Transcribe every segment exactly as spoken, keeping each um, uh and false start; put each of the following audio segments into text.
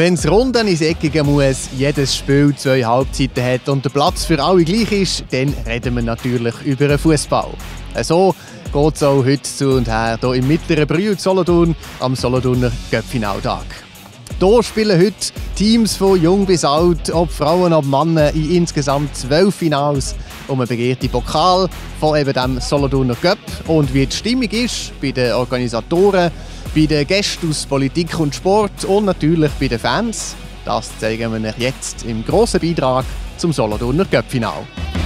Wenn es rund ins Eckige muss, jedes Spiel zwei Halbzeiten hat und der Platz für alle gleich ist, dann reden wir natürlich über den Fußball. So geht es auch heute zu und her hier im mittleren Brühl Solothurn am Solothurner Cup-Finaltag. Hier spielen heute Teams von jung bis alt, ob Frauen, ob Männer, in insgesamt zwölf Finals um einen begehrten Pokal von eben dem Solothurner Cup. Und wie die Stimmung ist bei den Organisatoren, bei den Gästen aus Politik und Sport und natürlich bei den Fans, das zeigen wir euch jetzt im grossen Beitrag zum Solothurner Cup-Final.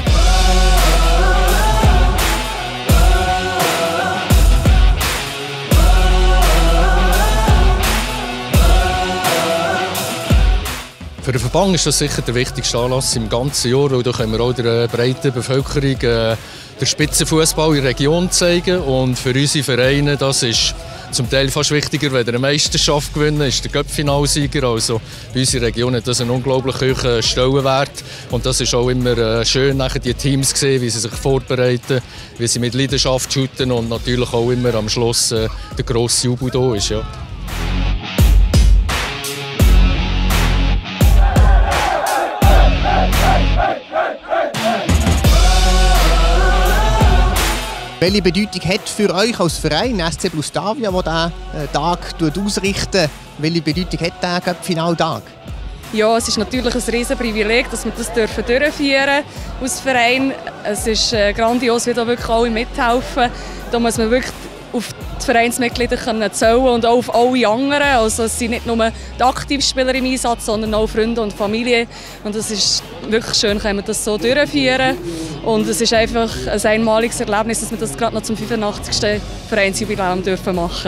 Für den Verband ist das sicher der wichtigste Anlass im ganzen Jahr, weil da können wir auch der breiten Bevölkerung äh, den Spitzenfußball in der Region zeigen. Und für unsere Vereine das ist zum Teil fast wichtiger, wenn eine Meisterschaft gewinnen, ist der Cup-Finalsieger. Also bei uns in der Region hat das einen unglaublich hohen Stellenwert. Und das ist auch immer äh, schön, nachher die Teams zu sehen, wie sie sich vorbereiten, wie sie mit Leidenschaft shooten und natürlich auch immer am Schluss äh, der grosse Jubel da ist. Ja. Welche Bedeutung hat für euch als Verein S C Blustavia, der diesen Tag ausrichten? Welche Bedeutung hat der Cup-Finaltag? Ja, es ist natürlich ein riesen Privileg, dass wir das durchführen dürfen als Verein. Es ist grandios, wie da wirklich alle mithelfen. Da muss man wirklich auf die Vereinsmitglieder zählen und auch auf alle anderen. Also es sind nicht nur die Aktivspieler im Einsatz, sondern auch Freunde und Familie. Und es ist wirklich schön, können wir das so durchführen. Und es ist einfach ein einmaliges Erlebnis, dass wir das gerade noch zum fünfundachtzigsten Vereinsjubiläum dürfen machen.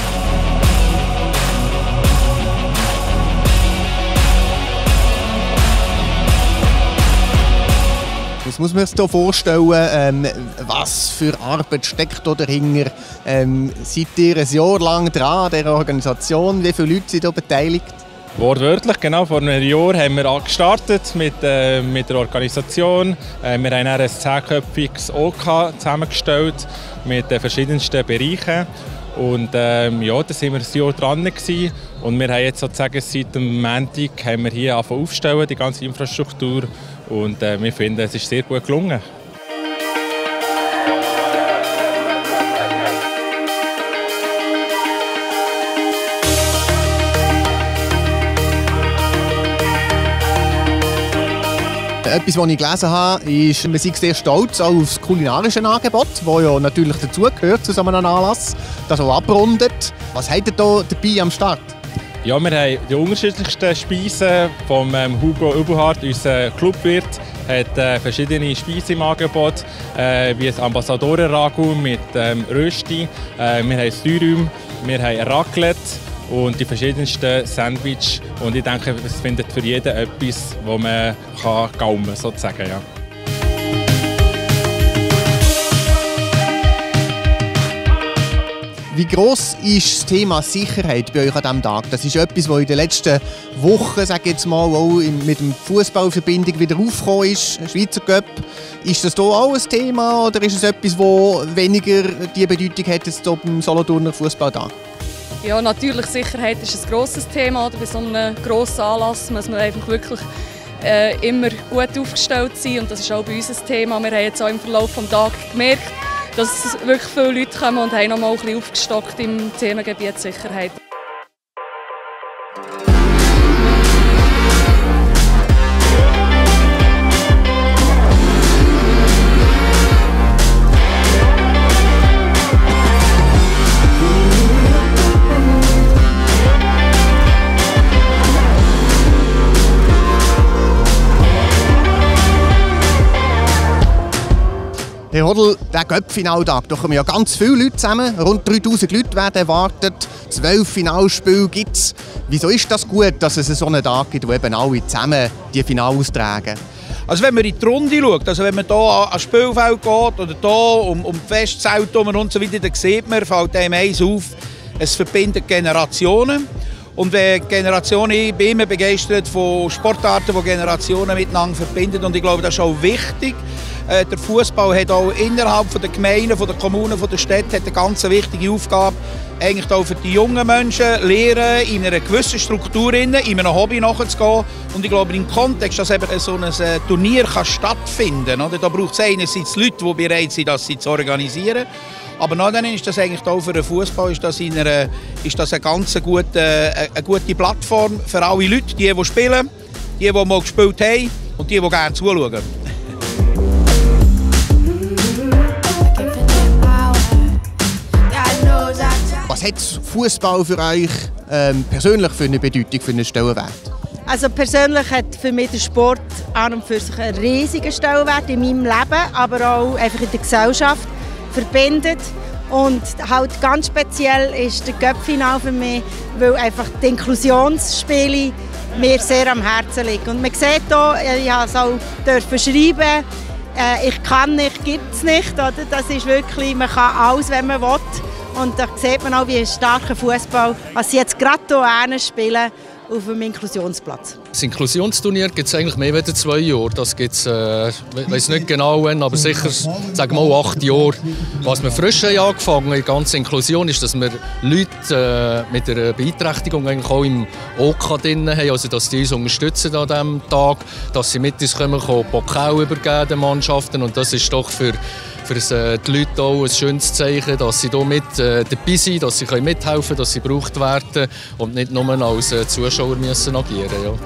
Was muss man sich hier vorstellen? Ähm, was für Arbeit steckt da dahinter? Ähm, seid ihr ein Jahr lang dran an dieser Organisation? Wie viele Leute sind hier beteiligt? Wortwörtlich, genau. Vor einem Jahr haben wir gestartet mit, äh, mit der Organisation. Äh, wir haben ein zehnköpfiges O K zusammengestellt mit den verschiedensten Bereichen. Und ähm, ja, da waren wir ein Jahr dran gewesen. Und wir haben jetzt sozusagen seit dem Montag haben wir hier angefangen aufstellen, die ganze Infrastruktur. Und äh, wir finden, es ist sehr gut gelungen. Etwas, was ich gelesen habe, ist, man sei sehr stolz auf das kulinarische Angebot, das ja natürlich dazugehört zu so einem Anlass, das auch abrundet. Was habt ihr hier dabei am Start? Ja, wir haben die unterschiedlichsten Speisen von ähm, Hugo Übelhardt, unser Clubwirt, hat äh, verschiedene Speisen im Angebot, äh, wie das Ambassadoren-Ragout mit ähm, Rösti, äh, wir haben Dürüm, wir haben Raclette und die verschiedensten Sandwich. Und ich denke, es findet für jeden etwas, wo man kann gaumen sozusagen, ja. Wie gross ist das Thema Sicherheit bei euch an diesem Tag? Das ist etwas, das in den letzten Wochen, sage ich jetzt mal, auch mit dem Fußballverbindung wieder aufgekommen ist, Schweizer Cup. Ist das hier auch ein Thema oder ist es etwas, das weniger die Bedeutung hat jetzt hier beim Solothurner Fußballtag? Ja, natürlich, Sicherheit ist ein grosses Thema. Bei so einem grossen Anlass muss man einfach wirklich äh, immer gut aufgestellt sein. Und das ist auch bei uns ein Thema. Wir haben jetzt auch im Verlauf des Tages gemerkt, dass wirklich viele Leute kommen und haben noch mal ein bisschen aufgestockt im Themengebiet Sicherheit. Herr Hodl, der Cup-Finaltag, da kommen ja ganz viele Leute zusammen. Rund dreitausend Leute werden erwartet. Zwölf Finalspiele gibt es. Wieso ist das gut, dass es so einen Tag gibt, wo eben alle zusammen die Finale austragen? Also wenn man in die Runde schaut, also wenn man hier an das Spielfeld geht oder hier um, um die Festzelte und so weiter, dann sieht man, fällt einem eins auf, es verbindet Generationen. Und wenn Generationen, ich bin immer begeistert von Sportarten, die Generationen miteinander verbinden. Und ich glaube, das ist auch wichtig. Der Fußball hat auch innerhalb der Gemeinden, der Kommunen, der Städte eine ganz wichtige Aufgabe, eigentlich auch für die jungen Menschen lernen, in einer gewissen Struktur, in einem Hobby nachzugehen. Und ich glaube, im Kontext, dass eben so ein Turnier kann stattfinden kann, da braucht es einerseits Leute, die bereit sind, das zu organisieren. Aber dann ist das eigentlich auch für den Fußball ist das, in einer, ist das eine ganz gute, eine gute Plattform für alle Leute, die, die spielen, die, die mal gespielt haben und die, die gerne zuschauen. Was hat Fußball für euch ähm, persönlich für eine Bedeutung, für einen Stellenwert? Also persönlich hat für mich der Sport an und für sich einen riesigen Stellenwert in meinem Leben, aber auch einfach in der Gesellschaft. Verbindet. Und halt ganz speziell ist der Cup-Final für mich, weil einfach die Inklusionsspiele mir sehr am Herzen liegen. Und man sieht hier, ich durfte es auch schreiben, äh, ich kann nicht, gibt es nicht. Oder? Das ist wirklich, man kann alles, wenn man will. Und da sieht man auch, wie ein starker Fußball, was sie jetzt gerade hier spielen, auf dem Inklusionsplatz. Das Inklusionsturnier gibt es eigentlich mehr als zwei Jahre. Das gibt es, äh, ich weiß nicht genau wann, aber sicher sagen wir mal acht Jahre. Was wir frisch haben angefangen haben, in der ganzen Inklusion, ist, dass wir Leute äh, mit einer Beeinträchtigung eigentlich auch im O K drin haben, also dass die uns unterstützen an diesem Tag, dass sie mit uns kommen, Pokal übergeben den Mannschaften. Und das ist doch für für die Leute auch ein schönes Zeichen, dass sie hier mit äh, dabei sind, dass sie mithelfen können, dass sie gebraucht werden und nicht nur als äh, Zuschauer müssen agieren müssen. Ja.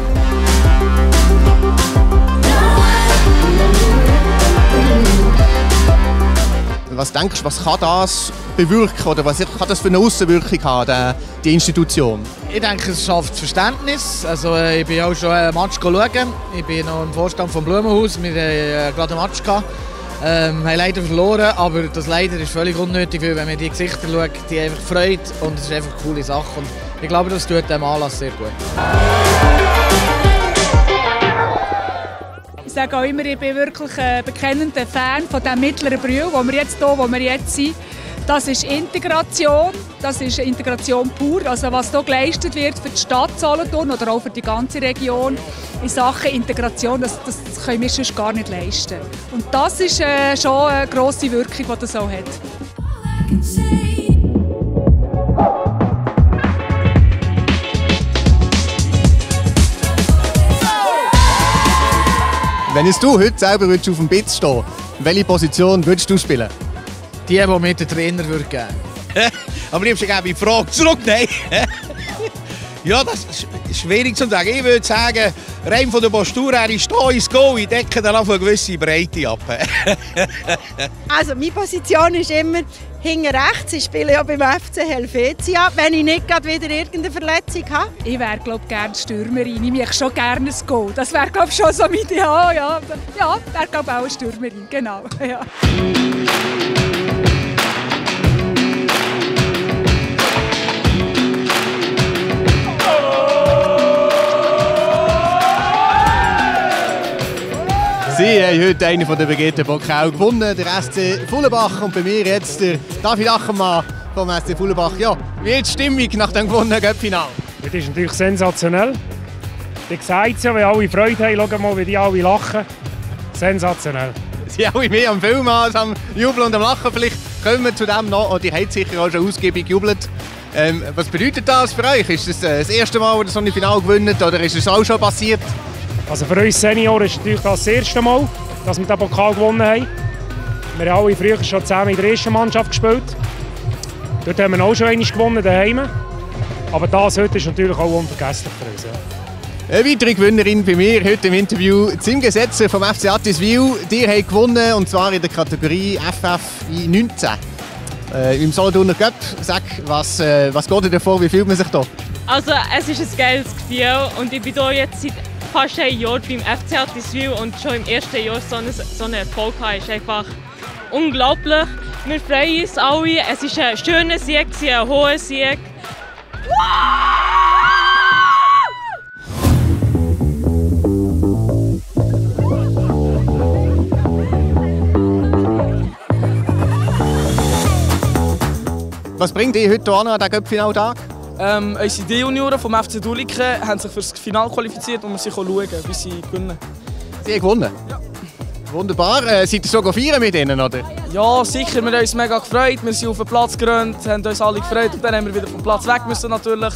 Was denkst du, was kann das bewirken oder was kann das für eine Aussenwirkung haben, die Institution? Ich denke, es schafft Verständnis. Also, ich bin auch schon einen Match schauen. Ich bin noch im Vorstand vom Blumenhaus. Wir hatten gerade einen Match gehabt. Ähm, haben leider verloren, aber das Leider ist völlig unnötig, weil wenn man die Gesichter schaut, die einfach freut und es ist einfach eine coole Sache. Und ich glaube, das tut dem Anlass sehr gut. Ich sage auch immer, ich bin wirklich ein bekennender Fan von diesem mittleren Brühl, wo wir jetzt hier, wo wir jetzt sind. Das ist Integration, das ist Integration pur. Also was hier geleistet wird für die Stadt Solothurn oder auch für die ganze Region in Sachen Integration, das, das können wir sonst gar nicht leisten. Und das ist äh, schon eine grosse Wirkung, die das auch hat. Wenn es du heute selber auf dem Bitz stehen, welche Position würdest du spielen? Die, die mir den Trainer würde geben. Aber liebst du gebe die Frage zurück? Nein. Ja, das ist schwierig zu sagen. Ich würde sagen, rein von der Postur her ist da ins Go, ich decke dann auf eine gewisse Breite ab. Also meine Position ist immer hinten rechts. Ich spiele ja beim F C Helvetia, wenn ich nicht gerade wieder irgendeine Verletzung habe. Ich wäre glaube gerne Stürmerin. Ich möchte schon gerne ein Goal. Das wäre glaube schon so mein Ideal. Ja, ja wäre glaube auch eine Stürmerin, genau. Ja. Sie haben heute einen der begehrten Pokal gewonnen, der S C Fullenbach. Und bei mir jetzt der David Ackermann vom S C Fullenbach. Ja, wie ist die Stimmung nach dem gewonnenen Cup-Final? Das ist natürlich sensationell. Ich sage es ja, wenn alle Freude haben, schauen mal, wie die alle lachen. Sensationell. Sie haben alle mehr am Film als am Jubeln und am Lachen. Vielleicht kommen wir zu dem noch, und ihr habt sicher auch schon ausgiebig gejubelt. Ähm, was bedeutet das für euch? Ist das äh, das erste Mal, wo ihr so ein Finale gewinnt, oder ist es auch schon passiert? Also für uns Senioren ist es natürlich das erste Mal, dass wir den Pokal gewonnen haben. Wir haben alle früher schon zusammen in der ersten Mannschaft gespielt. Dort haben wir auch schon einmal gewonnen, daheim. Aber das heute ist natürlich auch unvergesslich für uns. Ja. Eine weitere Gewinnerin bei mir heute im Interview, Zim Gesetze vom F C Attiswil. Die haben gewonnen, und zwar in der Kategorie F F I neunzehn. Äh, Im Solothurner Cup. Sag, was, äh, was geht dir vor? Wie fühlt man sich da? Also es ist ein geiles Gefühl und ich bin hier jetzt seit fast ein Jahr beim F C Attiswil und schon im ersten Jahr so einen, so einen Erfolg haben, ist einfach unglaublich. Wir freuen uns alle. Es ist ein schöner Sieg, ein hoher Sieg. Was bringt ihr heute an den Cup-Finaltag? Ähm, unsere D-Junioren vom F C Duliken haben sich für das Finale qualifiziert und wir schauen, wie sie gewinnen. Sie haben gewonnen? Ja. Wunderbar. Äh, seid ihr schon feiern mit ihnen, oder? Ja, sicher. Wir haben uns mega gefreut. Wir sind auf den Platz gerannt, haben uns alle gefreut und dann haben wir wieder vom Platz weg müssen natürlich.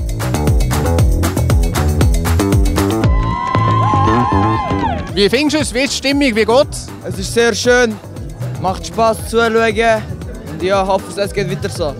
Wie findest du es? Wie ist die Stimmung? Wie geht's? Es ist sehr schön. Macht Spaß zuzuschauen. Und ja, hoffe, es geht weiter so.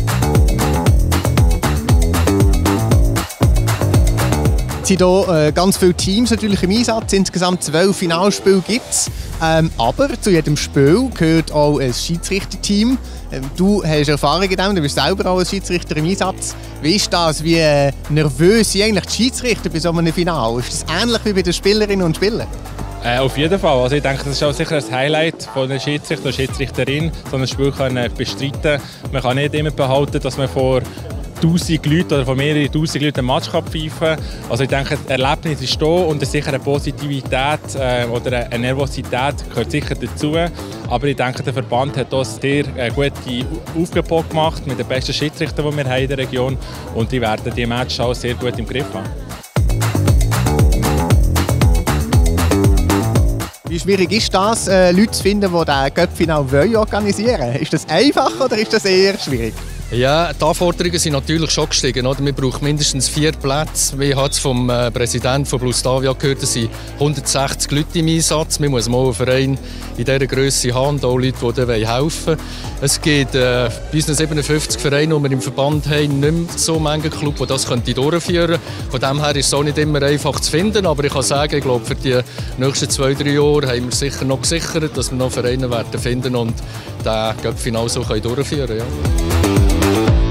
Es sind hier äh, ganz viele Teams natürlich im Einsatz. Insgesamt zwölf Finalspiele gibt es. Ähm, aber zu jedem Spiel gehört auch ein Schiedsrichterteam. Ähm, du hast Erfahrung in dem, du bist selber auch als Schiedsrichter im Einsatz. Wie ist das? Wie äh, nervös sind eigentlich die Schiedsrichter bei so einem Finale? Ist das ähnlich wie bei den Spielerinnen und Spielern? Äh, auf jeden Fall. Also ich denke, das ist auch sicher ein Highlight von der Schiedsrichter oder Schiedsrichterin, so ein Spiel können bestreiten. Man kann nicht immer behaupten, dass man vor tausend Leuten oder von mehreren tausend Leuten ein Match pfeifen kann. Also ich denke, das Erlebnis ist da und eine sichere Positivität äh, oder eine Nervosität gehört sicher dazu. Aber ich denke, der Verband hat hier sehr äh, gute Aufgebot gemacht mit den besten Schiedsrichtern, die wir haben in der Region. Und die werden die Match auch sehr gut im Griff haben. Wie schwierig ist das, äh, Leute zu finden, die diesen Cup-Final organisieren wollen? Ist das einfach oder ist das eher schwierig? Ja, die Anforderungen sind natürlich schon gestiegen. Oder? Wir brauchen mindestens vier Plätze. Wir haben es vom äh, Präsidenten von Blustavia gehört, es sind hundertsechzig Leute im Einsatz. Wir müssen mal einen Verein in dieser Grösse haben und auch Leute, die helfen wollen. Es gibt äh, bei unseren siebenundfünfzig Vereinen, die wir im Verband haben, nicht mehr so viele Clubs, die das durchführen können. Von dem her ist es auch nicht immer einfach zu finden. Aber ich kann sagen, ich glaube, für die nächsten zwei, drei Jahre haben wir sicher noch gesichert, dass wir noch Vereine werden finden und den Cup-Final so durchführen können. Ja.